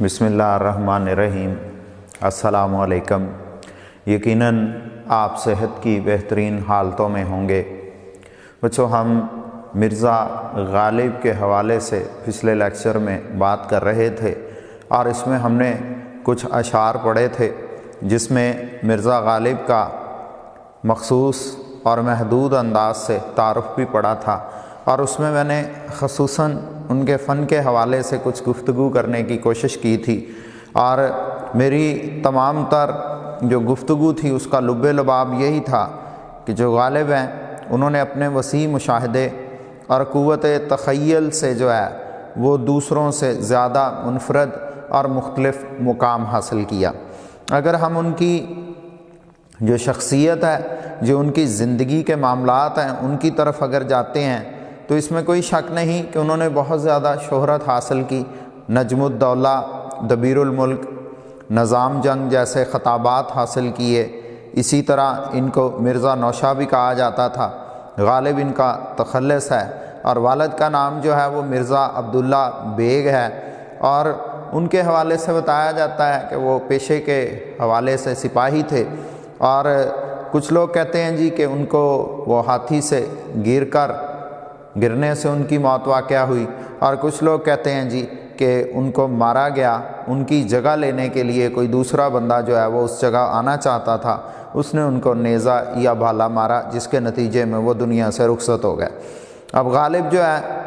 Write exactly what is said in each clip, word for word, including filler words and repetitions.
बिस्मिल्लाहिर्रहमानिर्रहीम। अस्सलामु अलैकुम। यकीनन आप सेहत की बेहतरीन हालतों में होंगे। बच्चों, हम मिर्ज़ा गालिब के हवाले से पिछले लेक्चर में बात कर रहे थे और इसमें हमने कुछ अशार पढ़े थे जिसमें मिर्ज़ा गालिब का मखसूस और महदूद अंदाज से तारुफ़ भी पढ़ा था और उसमें मैंने ख़ुसूसन उनके फ़न के हवाले से कुछ गुफ्तगू करने की कोशिश की थी और मेरी तमाम तर जो गुफ्तगू थी उसका लुब्बे लबाब यही था कि जो गालिब हैं उन्होंने अपने वसी मुशाहदे और क़ुव्वत तख़य्युल से जो है वो दूसरों से ज़्यादा मुनफ़रद और मुख्तलिफ़ मुकाम हासिल किया। अगर हम उनकी जो शख्सियत है, जो उनकी ज़िंदगी के मामलात हैं, उनकी तरफ अगर जाते हैं तो इसमें कोई शक नहीं कि उन्होंने बहुत ज़्यादा शोहरत हासिल की। नजमुद्दौला, दबीरुल मुल्क, निज़ाम जंग जैसे ख़ताबात हासिल किए। इसी तरह इनको मिर्ज़ा नौशा भी कहा जाता था। गालिब इनका तखल्लुस है और वालिद का नाम जो है वो मिर्ज़ा अब्दुल्ला बेग है और उनके हवाले से बताया जाता है कि वो पेशे के हवाले से सिपाही थे और कुछ लोग कहते हैं जी कि उनको वो हाथी से गिर कर गिरने से उनकी मौत वाक़या हुई और कुछ लोग कहते हैं जी कि उनको मारा गया। उनकी जगह लेने के लिए कोई दूसरा बंदा जो है वो उस जगह आना चाहता था, उसने उनको नेज़ा या भाला मारा जिसके नतीजे में वो दुनिया से रुखसत हो गए। अब गालिब जो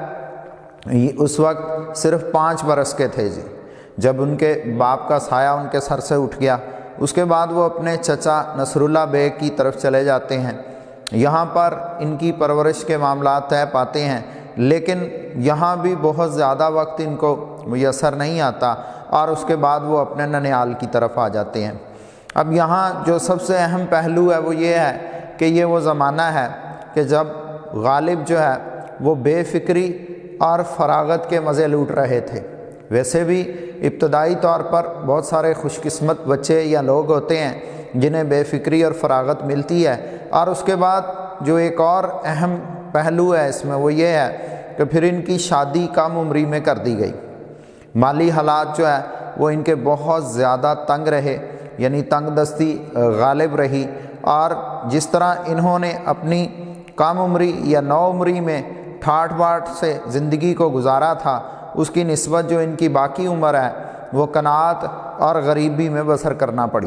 है उस वक्त सिर्फ पाँच बरस के थे जी जब उनके बाप का साया उनके सर से उठ गया। उसके बाद वो अपने चचा नसरुल्ला बेग की तरफ चले जाते हैं। यहाँ पर इनकी परवरिश के मामलात तय पाते हैं, लेकिन यहाँ भी बहुत ज़्यादा वक्त इनको मुयस्सर नहीं आता और उसके बाद वो अपने ननिहाल की तरफ आ जाते हैं। अब यहाँ जो सबसे अहम पहलू है वो ये है कि ये वो ज़माना है कि जब गालिब जो है वो बेफ़िक्री और फरागत के मज़े लूट रहे थे। वैसे भी इब्तदाई तौर पर बहुत सारे खुशकिस्मत बच्चे या लोग होते हैं जिन्हें बेफ़िक्री और फरागत मिलती है और उसके बाद जो एक और अहम पहलू है इसमें वो ये है कि फिर इनकी शादी कम उम्री में कर दी गई। माली हालात जो है वो इनके बहुत ज़्यादा तंग रहे, यानी तंग दस्ती गालिब रही और जिस तरह इन्होंने अपनी कम उम्री या नौ उम्री में ठाठ बाट से ज़िंदगी को गुजारा था, उसकी निस्बत जो इनकी बाकी उम्र है वो कनात और गरीबी में बसर करना पड़ी।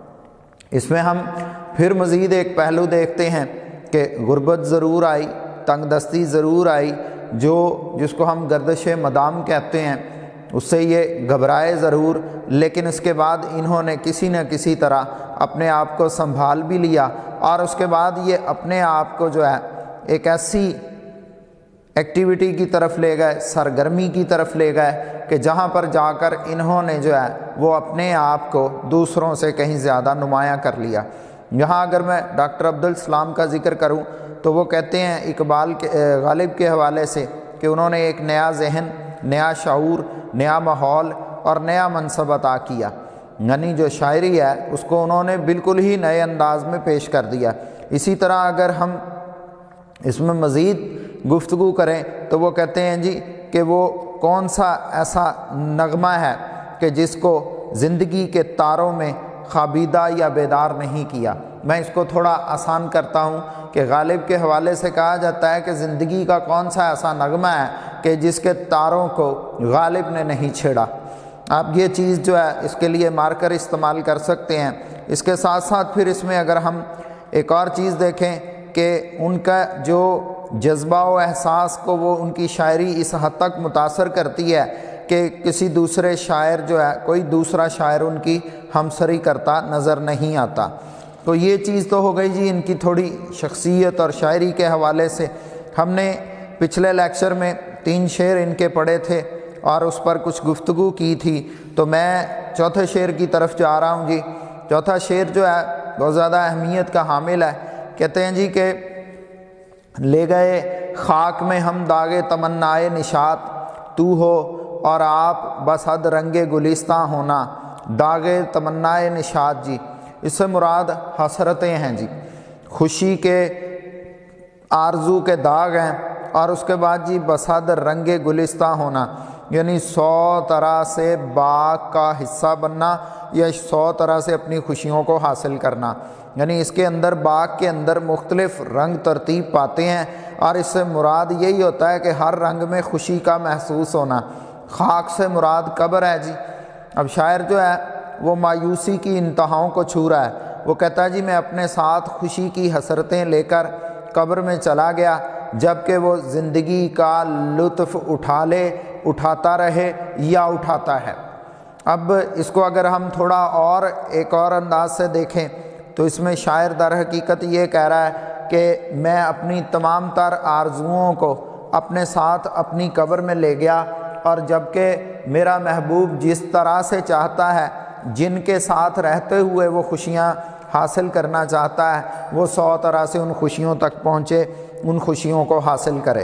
इसमें हम फिर मज़ीद एक पहलू देखते हैं कि गुर्बत ज़रूर आई, तंग दस्ती ज़रूर आई, जो जिसको हम गर्दिश मदाम कहते हैं, उससे ये घबराए ज़रूर, लेकिन इसके बाद इन्होंने किसी न किसी तरह अपने आप को संभाल भी लिया और उसके बाद ये अपने आप को जो है एक ऐसी एक्टिविटी की तरफ ले गए, सरगर्मी की तरफ ले गए कि जहाँ पर जाकर इन्होंने जो है वो अपने आप को दूसरों से कहीं ज़्यादा नुमायाँ कर लिया। यहाँ अगर मैं डॉक्टर अब्दुल सलाम का ज़िक्र करूँ तो वो कहते हैं इकबाल के गालिब के हवाले से कि उन्होंने एक नया जहन, नया शऊर, नया माहौल और नया मनसब अता किया। यानी जो शायरी है उसको उन्होंने बिल्कुल ही नए अंदाज में पेश कर दिया। इसी तरह अगर हम इसमें मज़ीद गुफ्तगू करें तो वो कहते हैं जी कि वो कौन सा ऐसा नगमा है कि जिसको ज़िंदगी के तारों में खाबीदा या बेदार नहीं किया। मैं इसको थोड़ा आसान करता हूँ कि गालिब के हवाले से कहा जाता है कि ज़िंदगी का कौन सा ऐसा नगमा है कि जिसके तारों को गालिब ने नहीं छेड़ा। आप ये चीज़ जो है इसके लिए मार्कर इस्तेमाल कर सकते हैं। इसके साथ साथ फिर इसमें अगर हम एक और चीज़ देखें कि उनका जो जज्बा व एहसास को वो उनकी शायरी इस हद तक मुतासर करती है कि किसी दूसरे शायर जो है, कोई दूसरा शायर उनकी हमसरी करता नज़र नहीं आता। तो ये चीज़ तो हो गई जी इनकी थोड़ी शख्सियत और शायरी के हवाले से। हमने पिछले लेक्चर में तीन शेर इनके पढ़े थे और उस पर कुछ गुफ्तगू की थी, तो मैं चौथे शेर की तरफ जा रहा हूँ जी। चौथा शेर जो है बहुत ज़्यादा अहमियत का हामिल है। कहते हैं जी कि ले गए खाक में हम दागे तमन्नाए निशात, तू हो और आप बस हद रंगे गुलिस्तां होना। दागे तमन्नाए निशात जी, इससे मुराद हसरतें हैं जी, खुशी के आरजू के दाग हैं और उसके बाद जी बस हद रंगे गुलिस्तां होना। یعنی سو طرح سے باغ کا حصہ بننا یا سو طرح سے اپنی خوشیوں کو حاصل کرنا، یعنی اس کے اندر باغ کے اندر مختلف رنگ ترتیب پاتے ہیں، اور اس سے مراد یہی ہوتا ہے کہ ہر رنگ میں خوشی کا محسوس ہونا۔ خاک سے مراد قبر ہے جی۔ اب شاعر جو ہے وہ مایوسی کی انتہاؤں کو چھو رہا ہے، وہ کہتا ہے جی میں اپنے ساتھ خوشی کی حسرتیں لے کر قبر میں چلا گیا، جب کہ وہ زندگی کا لطف اٹھا لے، اٹھاتا رہے یا اٹھاتا ہے۔ اب اس کو اگر ہم تھوڑا اور ایک اور انداز سے دیکھیں تو اس میں شاعر در حقیقت یہ کہہ رہا ہے کہ میں اپنی تمام تر آرزوؤں کو اپنے ساتھ اپنی قبر میں لے گیا، اور جب کہ میرا محبوب جس طرح سے چاہتا ہے، جن کے ساتھ رہتے ہوئے وہ خوشیاں حاصل کرنا چاہتا ہے، وہ سو طرح سے ان خوشیوں تک پہنچے، ان خوشیوں کو حاصل کرے۔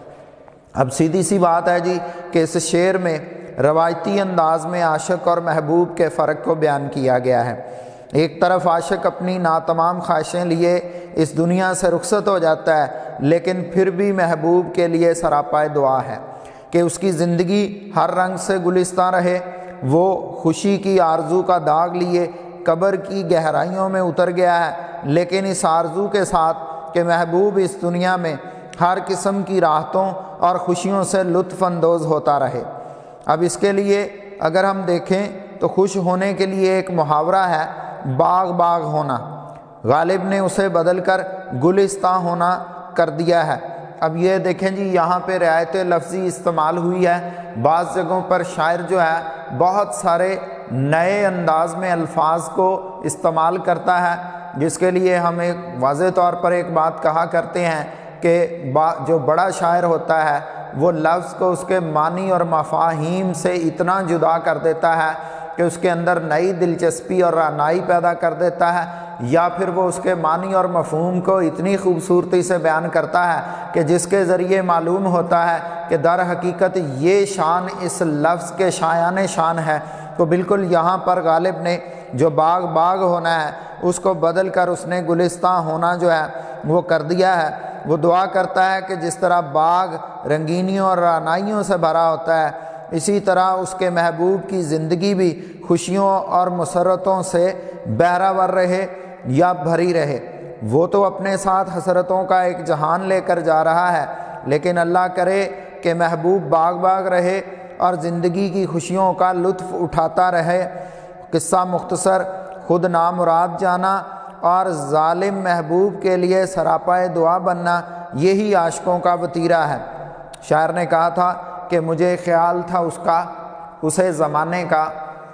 اب سیدھی سی بات ہے جی کہ اس شعر میں روایتی انداز میں عاشق اور محبوب کے فرق کو بیان کیا گیا ہے۔ ایک طرف عاشق اپنی ناتمام خواہشیں لیے اس دنیا سے رخصت ہو جاتا ہے، لیکن پھر بھی محبوب کے لیے سراپائے دعا ہے کہ اس کی زندگی ہر رنگ سے گلستہ رہے۔ وہ خوشی کی آرزو کا داغ لیے قبر کی گہرائیوں میں اتر گیا ہے، لیکن اس آرزو کے ساتھ کہ محبوب اس دنیا میں ہر قسم کی راحتوں اور خوشیوں سے لطف اندوز ہوتا رہے۔ اب اس کے لیے اگر ہم دیکھیں تو خوش ہونے کے لیے ایک محاورہ ہے، باغ باغ ہونا، غالب نے اسے بدل کر گلستہ ہونا کر دیا ہے۔ اب یہ دیکھیں جی یہاں پہ رعایت لفظی استعمال ہوئی ہے، بعض جگہوں پر شاعر جو ہے بہت سارے نئے انداز میں الفاظ کو استعمال کرتا ہے، جس کے لیے ہم ایک واضح طور پر ایک بات کہا کرتے ہیں کہ جو بڑا شاعر ہوتا ہے وہ لفظ کو اس کے معنی اور مفاہیم سے اتنا جدا کر دیتا ہے کہ اس کے اندر نئی دلچسپی اور رعنائی پیدا کر دیتا ہے، یا پھر وہ اس کے معنی اور مفہوم کو اتنی خوبصورتی سے بیان کرتا ہے کہ جس کے ذریعے معلوم ہوتا ہے کہ در حقیقت یہ شان اس لفظ کے شایان شان ہے۔ تو بالکل یہاں پر غالب نے جو باغ باغ ہونا ہے اس کو بدل کر اس نے گلستہ ہونا جو ہے وہ کر دیا ہے۔ وہ دعا کرتا ہے کہ جس طرح باغ رنگینیوں اور رعنائیوں سے بھرا ہوتا ہے، اسی طرح اس کے محبوب کی زندگی بھی خوشیوں اور مسرتوں سے بہرہور رہے یا بھری رہے۔ وہ تو اپنے ساتھ حسرتوں کا ایک جہان لے کر جا رہا ہے، لیکن اللہ کرے کہ محبوب باغ باغ رہے اور زندگی کی خوشیوں کا لطف اٹھاتا رہے۔ قصہ مختصر، خود نامراد جانا اور ظالم محبوب کے لیے سراپائے دعا بننا، یہی عاشقوں کا وتیرہ ہے۔ شاعر نے کہا تھا کہ مجھے خیال تھا اس کا اسے زمانے کا،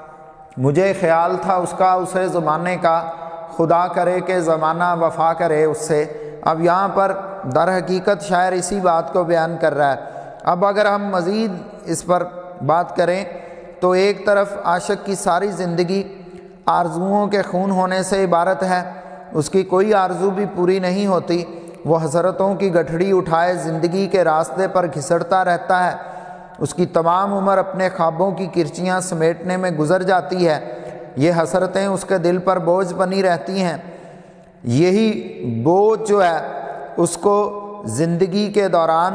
مجھے خیال تھا اس کا اسے زمانے کا، خدا کرے کہ زمانہ وفا کرے اس سے۔ اب یہاں پر در حقیقت شاعر اسی بات کو بیان کر رہا ہے۔ اب اگر ہم مزید اس پر بات کریں تو ایک طرف عاشق کی ساری زندگی آرزوؤں کے خون ہونے سے عبارت ہے، اس کی کوئی آرزو بھی پوری نہیں ہوتی، وہ حسرتوں کی گٹھڑی اٹھائے زندگی کے راستے پر گھسٹتا رہتا ہے، اس کی تمام عمر اپنے خوابوں کی کرچیاں سمیٹنے میں گزر جاتی ہے، یہ حسرتیں اس کے دل پر بوجھ بنی رہتی ہیں۔ یہی بوجھ جو ہے اس کو زندگی کے دوران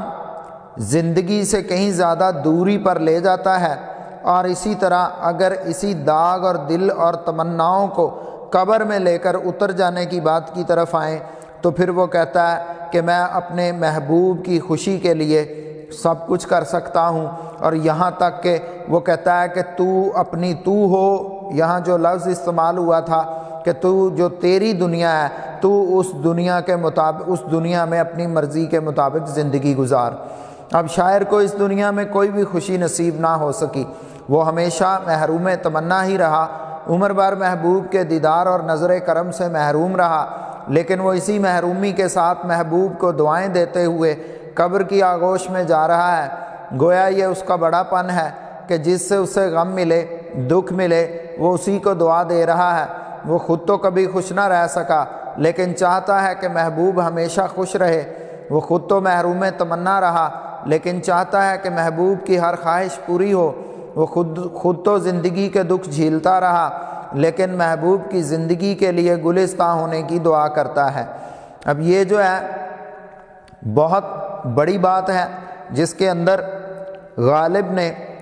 زندگی سے کہیں زیادہ دوری پر لے جاتا ہے، اور اسی طرح اگر اسی داغ اور دل اور تمناؤں کو قبر میں لے کر اتر جانے کی بات کی طرف آئیں تو پھر وہ کہتا ہے کہ میں اپنے محبوب کی خوشی کے لیے سب کچھ کر سکتا ہوں، اور یہاں تک کہ وہ کہتا ہے کہ تو اپنی تو ہو، یہاں جو لفظ استعمال ہوا تھا کہ تو جو تیری دنیا ہے تو اس دنیا کے مطابق اس دنیا میں اپنی مرضی کے مطابق زندگی گزار۔ اب شاعر کو اس دنیا میں کوئی بھی خوشی نصیب نہ ہو سکی، وہ ہمیشہ محروم تمنا ہی رہا، عمر بھر محبوب کے دیدار اور نظر کرم سے محروم رہا، لیکن وہ اسی محرومی کے ساتھ محبوب کو دعائیں دیتے ہوئے قبر کی آغوش میں جا رہا ہے۔ گویا یہ اس کا بڑا پن ہے کہ جس سے اسے غم ملے، دکھ ملے، وہ اسی کو دعا دے رہا ہے۔ وہ خود تو کبھی خوش نہ رہ سکا، لیکن چاہتا ہے کہ محبوب ہمیشہ خوش رہے۔ وہ خود تو محروم تمنا رہا، لیکن چاہتا ہے کہ محبوب کی ہر خواہش پوری ہو۔ وہ خود خود تو زندگی کے دکھ جھیلتا رہا، لیکن محبوب کی زندگی کے لیے گلستہ ہونے کی دعا کرتا ہے۔ اب یہ جو ہے بہت بڑی بات ہے، جس کے اندر غالب نے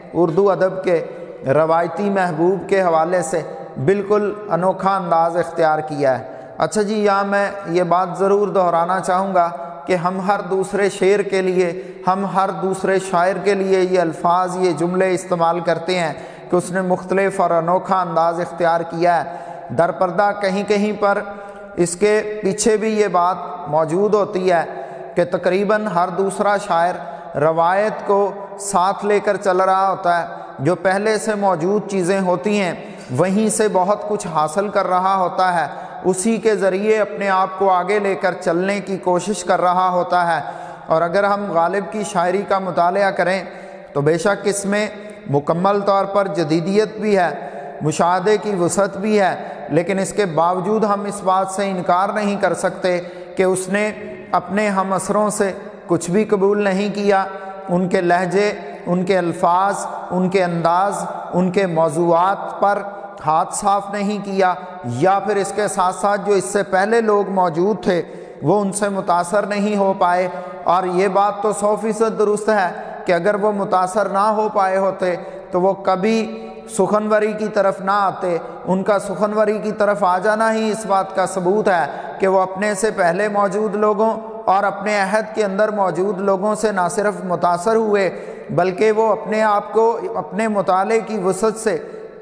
اردو ادب کے روایتی محبوب کے حوالے سے بالکل انوکھا انداز اختیار کیا ہے۔ اچھا جی، یہاں میں یہ بات ضرور دہرانا چاہوں گا کہ ہم ہر دوسرے شعر کے لیے، ہم ہر دوسرے شاعر کے لیے یہ الفاظ، یہ جملے استعمال کرتے ہیں کہ اس نے مختلف اور انوکھا انداز اختیار کیا ہے۔ در پردہ کہیں کہیں پر اس کے پیچھے بھی یہ بات موجود ہوتی ہے کہ تقریباً ہر دوسرا شاعر روایت کو ساتھ لے کر چل رہا ہوتا ہے، جو پہلے سے موجود چیزیں ہوتی ہیں وہیں سے بہت کچھ حاصل کر رہا ہوتا ہے، اسی کے ذریعے اپنے آپ کو آگے لے کر چلنے کی کوشش کر رہا ہوتا ہے۔ اور اگر ہم غالب کی شاعری کا مطالعہ کریں تو بے شک اس میں مکمل طور پر جدیدیت بھی ہے، مشاہدے کی وسعت بھی ہے، لیکن اس کے باوجود ہم اس بات سے انکار نہیں کر سکتے کہ اس نے اپنے ہم عصروں سے کچھ بھی قبول نہیں کیا، ان کے لہجے، ان کے الفاظ، ان کے انداز، ان کے موضوعات پر ہاتھ صاف نہیں کیا، یا پھر اس کے ساتھ ساتھ جو اس سے پہلے لوگ موجود تھے وہ ان سے متاثر نہیں ہو پائے۔ اور یہ بات تو سو فیصد درست ہے کہ اگر وہ متاثر نہ ہو پائے ہوتے تو وہ کبھی سخنوری کی طرف نہ آتے۔ ان کا سخنوری کی طرف آ جانا ہی اس بات کا ثبوت ہے کہ وہ اپنے سے پہلے موجود لوگوں اور اپنے عہد کے اندر موجود لوگوں سے نہ صرف متاثر ہوئے بلکہ وہ اپنے آپ کو اپنے مطالعے کی وسعت سے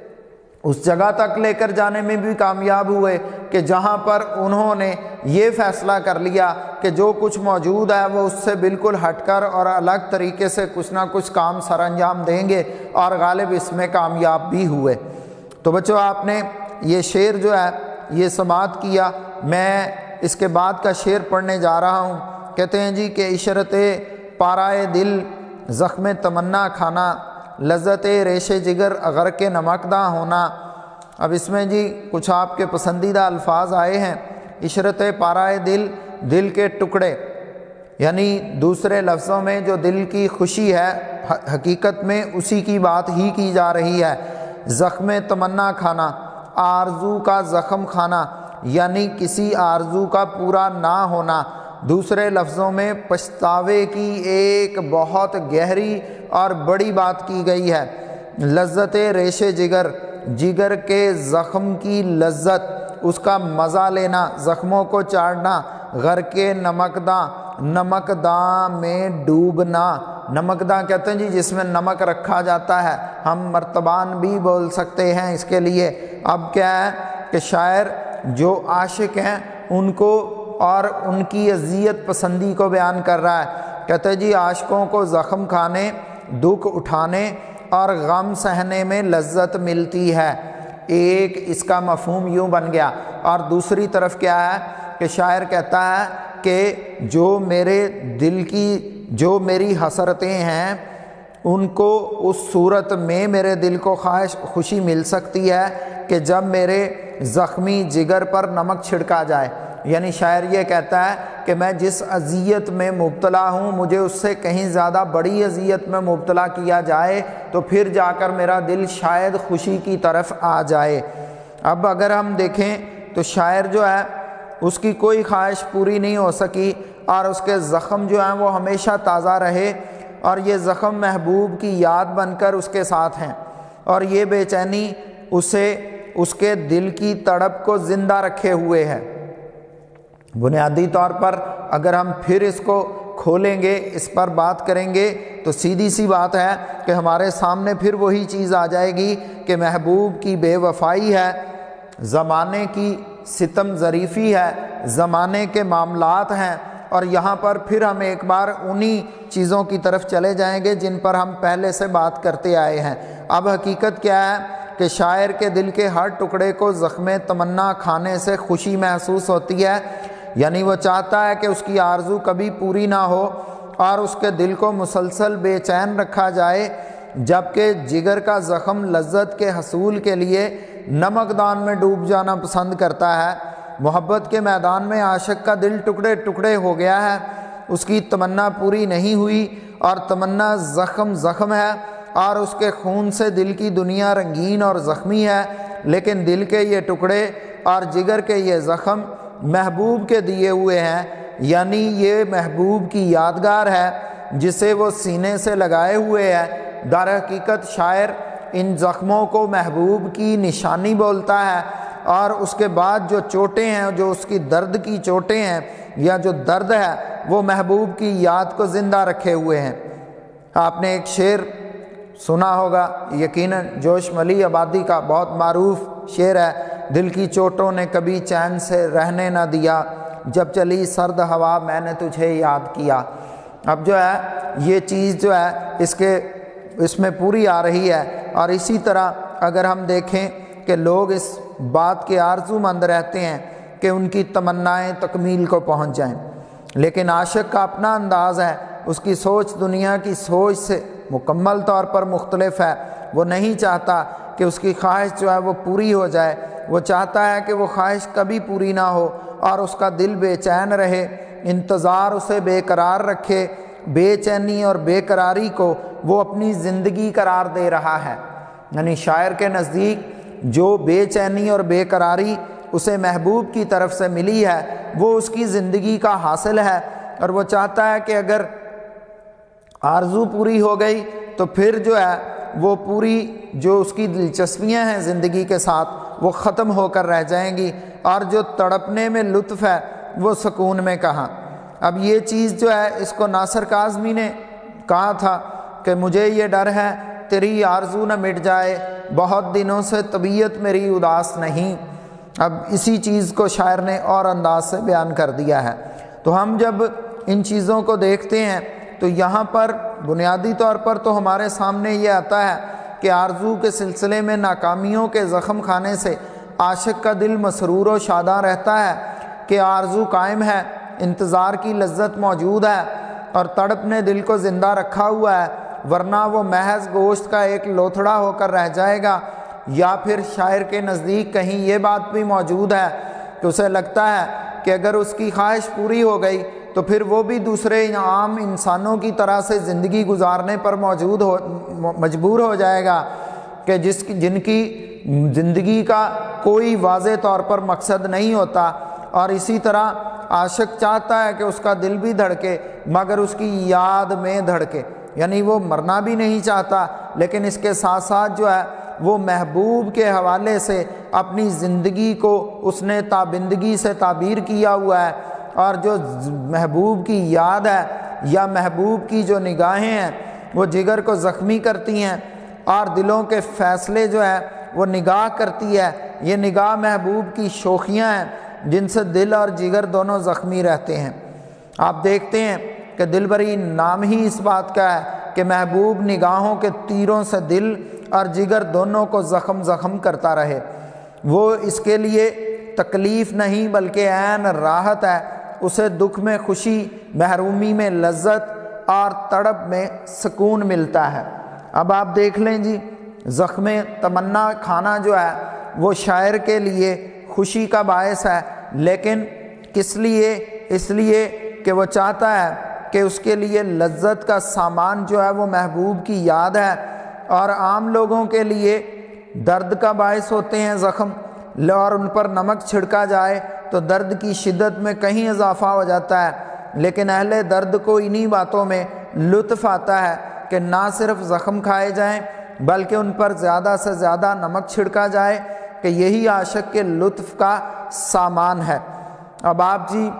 اس جگہ تک لے کر جانے میں بھی کامیاب ہوئے کہ جہاں پر انہوں نے یہ فیصلہ کر لیا کہ جو کچھ موجود ہے وہ اس سے بالکل ہٹ کر اور الگ طریقے سے کچھ نہ کچھ کام سر انجام دیں گے، اور غالب اس میں کامیاب بھی ہوئے۔ تو بچوں، آپ نے یہ شعر جو ہے یہ سماعت کیا، میں اس کے بعد کا شعر پڑھنے جا رہا ہوں۔ کہتے ہیں جی کہ عشرت پارائے دل زخم تمنا کھانا، لذت ریش جگر اگر کے نمکداں ہونا۔ اب اس میں جی کچھ آپ کے پسندیدہ الفاظ آئے ہیں۔ عشرت پارائے دل، دل کے ٹکڑے، یعنی دوسرے لفظوں میں جو دل کی خوشی ہے حقیقت میں اسی کی بات ہی کی جا رہی ہے۔ زخم تمنا کھانا، آرزو کا زخم کھانا، یعنی کسی آرزو کا پورا نہ ہونا۔ دوسرے لفظوں میں پچھتاوے کی ایک بہت گہری اور بڑی بات کی گئی ہے۔ لذت ریش جگر، جگر کے زخم کی لذت، اس کا مزہ لینا، زخموں کو چاڑنا۔ غر کے نمکداں، نمکداں میں ڈوبنا۔ نمکداں کہتے ہیں جی جس میں نمک رکھا جاتا ہے، ہم مرتبان بھی بول سکتے ہیں اس کے لیے۔ اب کیا ہے کہ شاعر جو عاشق ہیں ان کو اور ان کی اذیت پسندی کو بیان کر رہا ہے۔ کہتے ہیں جی عاشقوں کو زخم کھانے، دکھ اٹھانے اور غم سہنے میں لذت ملتی ہے۔ ایک اس کا مفہوم یوں بن گیا۔ اور دوسری طرف کیا ہے کہ شاعر کہتا ہے کہ جو میرے دل کی جو میری حسرتیں ہیں ان کو اس صورت میں میرے دل کو خواہش خوشی مل سکتی ہے کہ جب میرے زخمی جگر پر نمک چھڑکا جائے۔ یعنی شاعر یہ کہتا ہے کہ میں جس اذیت میں مبتلا ہوں مجھے اس سے کہیں زیادہ بڑی اذیت میں مبتلا کیا جائے تو پھر جا کر میرا دل شاید خوشی کی طرف آ جائے۔ اب اگر ہم دیکھیں تو شاعر جو ہے اس کی کوئی خواہش پوری نہیں ہو سکی اور اس کے زخم جو ہیں وہ ہمیشہ تازہ رہے، اور یہ زخم محبوب کی یاد بن کر اس کے ساتھ ہیں، اور یہ بے چینی اسے اس کے دل کی تڑپ کو زندہ رکھے ہوئے ہے۔ بنیادی طور پر اگر ہم پھر اس کو کھولیں گے، اس پر بات کریں گے تو سیدھی سی بات ہے کہ ہمارے سامنے پھر وہی چیز آ جائے گی کہ محبوب کی بے وفائی ہے، زمانے کی ستم ظریفی ہے، زمانے کے معاملات ہیں، اور یہاں پر پھر ہم ایک بار انہی چیزوں کی طرف چلے جائیں گے جن پر ہم پہلے سے بات کرتے آئے ہیں۔ اب حقیقت کیا ہے کہ شاعر کے دل کے ہر ٹکڑے کو زخم تمنا کھانے سے خوشی محسوس ہوتی ہے، یعنی وہ چاہتا ہے کہ اس کی آرزو کبھی پوری نہ ہو اور اس کے دل کو مسلسل بے چین رکھا جائے، جبکہ جگر کا زخم لذت کے حصول کے لیے نمکدان میں ڈوب جانا پسند کرتا ہے۔ محبت کے میدان میں عاشق کا دل ٹکڑے ٹکڑے ہو گیا ہے، اس کی تمنا پوری نہیں ہوئی اور تمنا زخم زخم ہے، اور اس کے خون سے دل کی دنیا رنگین اور زخمی ہے، لیکن دل کے یہ ٹکڑے اور جگر کے یہ زخم محبوب کے دیے ہوئے ہیں، یعنی یہ محبوب کی یادگار ہے جسے وہ سینے سے لگائے ہوئے ہے، در حقیقت شاعر ان زخموں کو محبوب کی نشانی بولتا ہے، اور اس کے بعد جو چوٹیں ہیں، جو اس کی درد کی چوٹیں ہیں یا جو درد ہے، وہ محبوب کی یاد کو زندہ رکھے ہوئے ہیں۔ آپ نے ایک شعر سنا ہوگا یقیناً، جوش ملی آبادی کا بہت معروف شعر ہے، دل کی چوٹوں نے کبھی چین سے رہنے نہ دیا، جب چلی سرد ہوا میں نے تجھے یاد کیا۔ اب جو ہے یہ چیز جو ہے اس کے اس میں پوری آ رہی ہے۔ اور اسی طرح اگر ہم دیکھیں کہ لوگ اس بات کے آرزو مند رہتے ہیں کہ ان کی تمنائیں تکمیل کو پہنچ جائیں، لیکن عاشق کا اپنا انداز ہے، اس کی سوچ دنیا کی سوچ سے مکمل طور پر مختلف ہے۔ وہ نہیں چاہتا کہ اس کی خواہش جو ہے وہ پوری ہو جائے، وہ چاہتا ہے کہ وہ خواہش کبھی پوری نہ ہو اور اس کا دل بے چین رہے، انتظار اسے بے قرار رکھے۔ بے چینی اور بے قراری کو وہ اپنی زندگی قرار دے رہا ہے، یعنی شاعر کے نزدیک جو بے چینی اور بے قراری اسے محبوب کی طرف سے ملی ہے وہ اس کی زندگی کا حاصل ہے، اور وہ چاہتا ہے کہ اگر آرزو پوری ہو گئی تو پھر جو ہے وہ پوری جو اس کی دلچسپیاں ہیں زندگی کے ساتھ وہ ختم ہو کر رہ جائیں گی، اور جو تڑپنے میں لطف ہے وہ سکون میں کہاں۔ اب یہ چیز جو ہے اس کو ناصر کاظمی نے کہا تھا کہ مجھے یہ ڈر ہے تیری آرزو نہ مٹ جائے، بہت دنوں سے طبیعت میری اداس نہیں۔ اب اسی چیز کو شاعر نے اور انداز سے بیان کر دیا ہے۔ تو ہم جب ان چیزوں کو دیکھتے ہیں تو یہاں پر بنیادی طور پر تو ہمارے سامنے یہ آتا ہے کہ آرزو کے سلسلے میں ناکامیوں کے زخم کھانے سے عاشق کا دل مسرور و شاداں رہتا ہے کہ آرزو قائم ہے، انتظار کی لذت موجود ہے اور تڑپ نے دل کو زندہ رکھا ہوا ہے، ورنہ وہ محض گوشت کا ایک لوتھڑا ہو کر رہ جائے گا۔ یا پھر شاعر کے نزدیک کہیں یہ بات بھی موجود ہے کہ اسے لگتا ہے کہ اگر اس کی خواہش پوری ہو گئی تو پھر وہ بھی دوسرے عام انسانوں کی طرح سے زندگی گزارنے پر موجود ہو مجبور ہو جائے گا کہ جس جن کی زندگی کا کوئی واضح طور پر مقصد نہیں ہوتا۔ اور اسی طرح عاشق چاہتا ہے کہ اس کا دل بھی دھڑکے مگر اس کی یاد میں دھڑکے، یعنی وہ مرنا بھی نہیں چاہتا لیکن اس کے ساتھ ساتھ جو ہے وہ محبوب کے حوالے سے اپنی زندگی کو اس نے تابندگی سے تعبیر کیا ہوا ہے، اور جو محبوب کی یاد ہے یا محبوب کی جو نگاہیں ہیں وہ جگر کو زخمی کرتی ہیں اور دلوں کے فیصلے جو ہے وہ نگاہ کرتی ہے۔ یہ نگاہ محبوب کی شوخیاں ہیں جن سے دل اور جگر دونوں زخمی رہتے ہیں۔ آپ دیکھتے ہیں کہ دلبری نام ہی اس بات کا ہے کہ محبوب نگاہوں کے تیروں سے دل اور جگر دونوں کو زخم زخم کرتا رہے۔ وہ اس کے لیے تکلیف نہیں بلکہ عین راحت ہے، اسے دکھ میں خوشی، محرومی میں لذت اور تڑپ میں سکون ملتا ہے۔ اب آپ دیکھ لیں جی، زخم تمنا کھانا جو ہے وہ شاعر کے لیے خوشی کا باعث ہے، لیکن کس لیے؟ اس لیے کہ وہ چاہتا ہے کہ اس کے لیے لذت کا سامان جو ہے وہ محبوب کی یاد ہے، اور عام لوگوں کے لیے درد کا باعث ہوتے ہیں زخم، اور ان پر نمک چھڑکا جائے تو درد کی شدت میں کہیں اضافہ ہو جاتا ہے، لیکن اہل درد کو انہی باتوں میں لطف آتا ہے کہ نہ صرف زخم کھائے جائیں بلکہ ان پر زیادہ سے زیادہ نمک چھڑکا جائے، کہ یہی عاشق کے لطف کا سامان ہے۔ اب آپ جی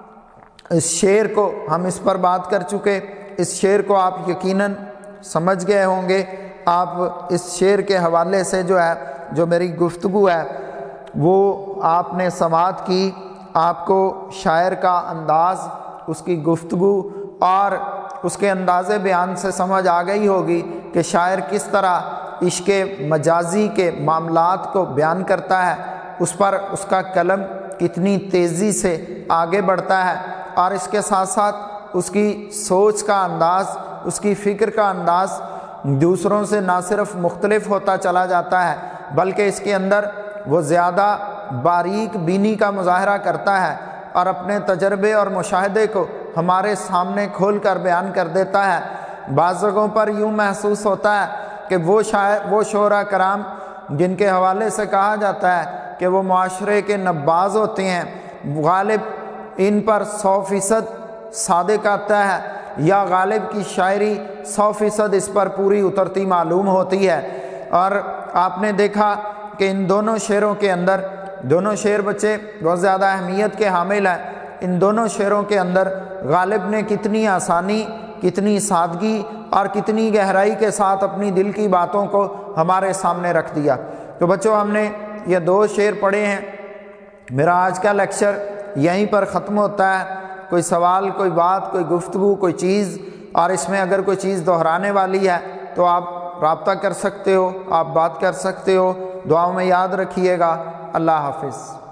اس شعر کو ہم اس پر بات کر چکے، اس شعر کو آپ یقیناً سمجھ گئے ہوں گے۔ آپ اس شعر کے حوالے سے جو ہے جو میری گفتگو ہے وہ آپ نے سماعت کی، آپ کو شاعر کا انداز، اس کی گفتگو اور اس کے انداز بیان سے سمجھ آ گئی ہوگی کہ شاعر کس طرح عشق مجازی کے معاملات کو بیان کرتا ہے، اس پر اس کا قلم کتنی تیزی سے آگے بڑھتا ہے، اور اس کے ساتھ ساتھ اس کی سوچ کا انداز، اس کی فکر کا انداز دوسروں سے نہ صرف مختلف ہوتا چلا جاتا ہے بلکہ اس کے اندر وہ زیادہ باریک بینی کا مظاہرہ کرتا ہے اور اپنے تجربے اور مشاہدے کو ہمارے سامنے کھول کر بیان کر دیتا ہے۔ بعض جگہوں پر یوں محسوس ہوتا ہے کہ وہ شاعر وہ شعراء کرام جن کے حوالے سے کہا جاتا ہے کہ وہ معاشرے کے نباز ہوتے ہیں، غالب ان پر سو فیصد صادق آتا ہے، یا غالب کی شاعری سو فیصد اس پر پوری اترتی معلوم ہوتی ہے۔ اور آپ نے دیکھا کہ ان دونوں شعروں کے اندر، دونوں شعر بچے بہت زیادہ اہمیت کے حامل ہیں، ان دونوں شعروں کے اندر غالب نے کتنی آسانی، کتنی سادگی اور کتنی گہرائی کے ساتھ اپنی دل کی باتوں کو ہمارے سامنے رکھ دیا۔ تو بچوں ہم نے یہ دو شعر پڑھے ہیں۔ میرا آج کا لیکچر یہیں پر ختم ہوتا ہے۔ کوئی سوال، کوئی بات، کوئی گفتگو، کوئی چیز، اور اس میں اگر کوئی چیز دہرانے والی ہے تو آپ رابطہ کر سکتے ہو، آپ بات کر سکتے ہو۔ دعاؤں میں یاد رکھیے گا۔ اللہ حافظ۔